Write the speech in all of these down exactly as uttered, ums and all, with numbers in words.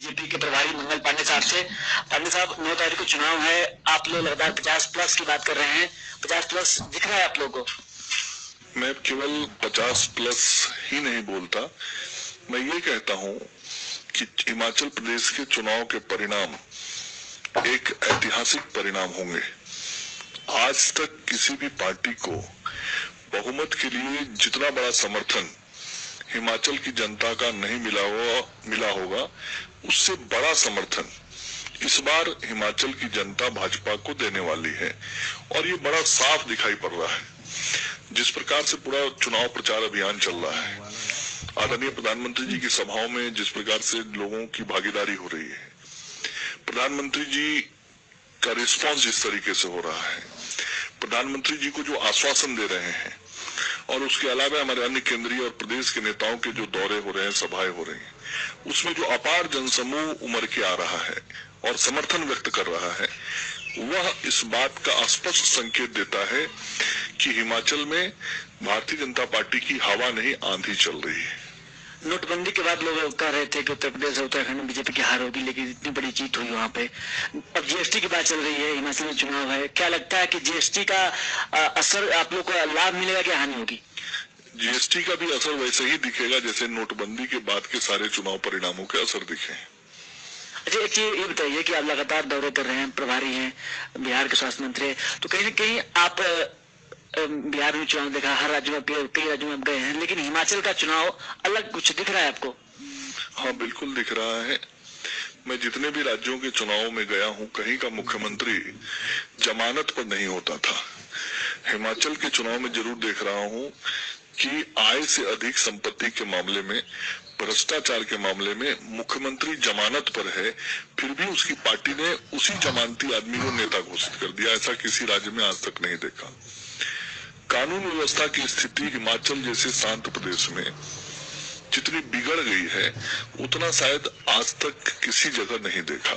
BJP के प्रभारी मंगल पांडे साहब से। पांडे साहब, नौ तारीख को चुनाव है, आप लोग लगातार पचास प्लस की बात कर रहे हैं, पचास प्लस दिख रहा है आप लोगों को? मैं केवल पचास प्लस ही नहीं बोलता, मैं ये कहता हूँ कि हिमाचल प्रदेश के चुनाव के परिणाम एक ऐतिहासिक परिणाम होंगे। आज तक किसी भी पार्टी को बहुमत के लिए जितना बड़ा समर्थन हिमाचल की जनता का नहीं मिला हो मिला होगा, उससे बड़ा समर्थन इस बार हिमाचल की जनता भाजपा को देने वाली है। और ये बड़ा साफ दिखाई पड़ रहा है जिस प्रकार से पूरा चुनाव प्रचार अभियान चल रहा है। आदरणीय प्रधानमंत्री जी की सभाओं में जिस प्रकार से लोगों की भागीदारी हो रही है, प्रधानमंत्री जी का रिस्पांस जिस तरीके से हो रहा है, प्रधानमंत्री जी को जो आश्वासन दे रहे हैं, और उसके अलावा हमारे अन्य केंद्रीय और प्रदेश के नेताओं के जो दौरे हो रहे हैं, सभाएं हो रही हैं, उसमें जो अपार जनसमूह उमड़ के आ रहा है और समर्थन व्यक्त कर रहा है, वह इस बात का स्पष्ट संकेत देता है कि हिमाचल में भारतीय जनता पार्टी की हवा नहीं, आंधी चल रही है। नोटबंदी के बाद लोग कह रहे थे कि उत्तर प्रदेश और उत्तराखंड में बीजेपी की हार होगी, लेकिन इतनी बड़ी जीत हुई वहाँ पे। अब जीएसटी की बात चल रही है, हिमाचल में चुनाव है, क्या लगता है कि जीएसटी का असर आप लोग को लाभ मिलेगा क्या हानि होगी? जीएसटी का भी असर वैसे ही दिखेगा जैसे नोटबंदी के बाद के सारे चुनाव परिणामों के असर दिखे। अच्छा, एक चीज ये बताइए कि आप लगातार दौरे कर रहे हैं, प्रभारी हैं, बिहार के स्वास्थ्य मंत्री, तो कहीं न कहीं आप बिहार में चुनाव देखा, हर राज्य में कई राज्यों में आप गए हैं, लेकिन हिमाचल का चुनाव अलग कुछ दिख रहा है आपको? हाँ, बिल्कुल दिख रहा है। मैं जितने भी राज्यों के चुनाव में गया हूँ, कहीं का मुख्यमंत्री जमानत पर नहीं होता था। हिमाचल के चुनाव में जरूर देख रहा हूँ कि आय से अधिक संपत्ति के मामले में, भ्रष्टाचार के मामले में मुख्यमंत्री जमानत पर है, फिर भी उसकी पार्टी ने उसी जमानती आदमी को नेता घोषित कर दिया। ऐसा किसी राज्य में आज तक नहीं देखा। कानून व्यवस्था की स्थिति हिमाचल जैसे शांत प्रदेश में जितनी बिगड़ गई है, उतना शायद आज तक किसी जगह नहीं देखा।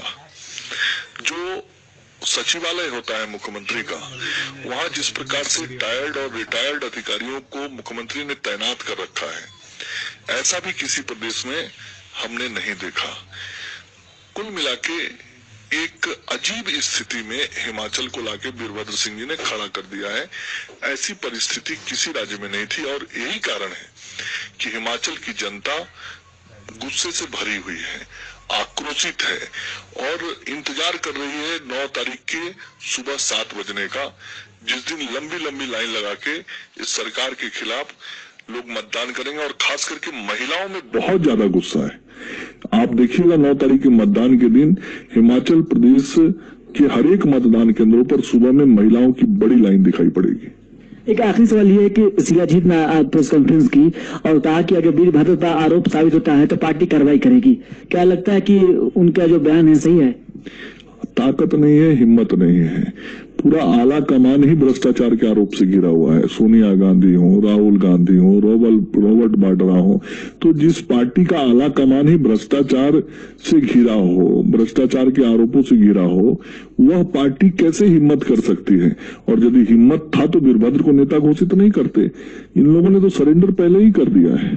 जो सचिवालय होता है मुख्यमंत्री का, वहाँ जिस प्रकार से टायर्ड और रिटायर्ड अधिकारियों को मुख्यमंत्री ने तैनात कर रखा है, ऐसा भी किसी प्रदेश में हमने नहीं देखा। कुल मिलाके एक अजीब स्थिति में हिमाचल को लाके वीरभद्र सिंह जी ने खड़ा कर दिया है। ऐसी परिस्थिति किसी राज्य में नहीं थी, और यही कारण है कि हिमाचल की जनता गुस्से से भरी हुई है, आक्रोशित है और इंतजार कर रही है नौ तारीख के सुबह सात बजने का, जिस दिन लंबी लंबी लाइन लगा के इस सरकार के खिलाफ लोग मतदान करेंगे। और खास करके महिलाओं में बहुत ज्यादा गुस्सा है। आप देखिएगा नौ तारीख के मतदान के दिन हिमाचल प्रदेश के हर एक मतदान केंद्रों पर सुबह में महिलाओं की बड़ी लाइन दिखाई पड़ेगी। एक आखिरी सवाल ये है कि शिलाजीत ने आज प्रेस कॉन्फ्रेंस की और कहा कि अगर वीरभद्र का आरोप साबित होता है तो पार्टी कार्रवाई करेगी। क्या लगता है कि उनका जो बयान है सही है? ताकत नहीं है, हिम्मत नहीं है। पूरा आला कमान ही भ्रष्टाचार के आरोप से घिरा हुआ है। सोनिया गांधी हो, राहुल गांधी हो, रॉबर्ट वाड्रा हो, तो जिस पार्टी का आला कमान ही भ्रष्टाचार से घिरा हो, भ्रष्टाचार के आरोपों से घिरा हो, वह पार्टी कैसे हिम्मत कर सकती है? और यदि हिम्मत था तो वीरभद्र को नेता घोषित नहीं करते। इन लोगों ने तो सरेंडर पहले ही कर दिया है।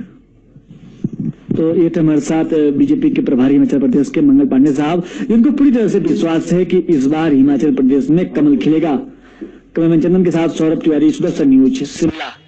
तो ये थे हमारे साथ बीजेपी के प्रभारी हिमाचल प्रदेश के मंगल पांडे साहब, जिनको पूरी तरह से विश्वास है कि इस बार हिमाचल प्रदेश में कमल खिलेगा। कैमरामैन चंदन के साथ सौरभ तिवारी, सुदर्शन न्यूज, शिमला।